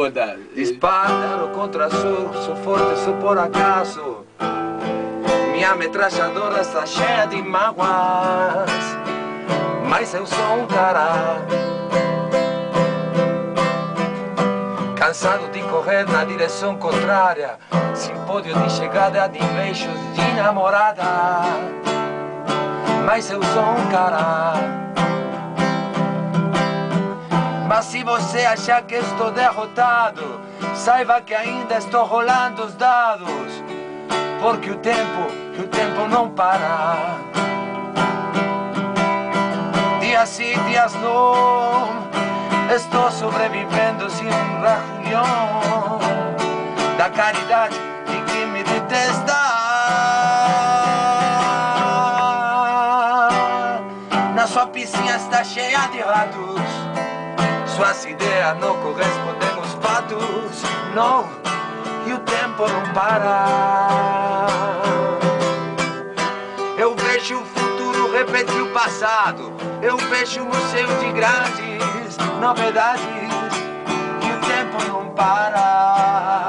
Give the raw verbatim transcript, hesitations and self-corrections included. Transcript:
contar. Disparo contra sou, sou forte só por acaso. Minha metralhadora está cheia de mágoas, mas eu sou um cara cansado de correr na direção contrária, sem pódio de chegada, de beijos de namorada. Mas eu sou um cara. Mas se você achar que estou derrotado, saiba que ainda estou rolando os dados, porque o tempo, que o tempo não para. Dias sim, dias não, estou sobrevivendo sem um rajulhão da caridade de quem me detesta. Na sua piscina está cheia de ratos, suas ideias não correspondem aos fatos, não, e o tempo não para. Eu vejo o futuro repetir o passado, eu vejo um museu de grandes novidades, e o tempo não para.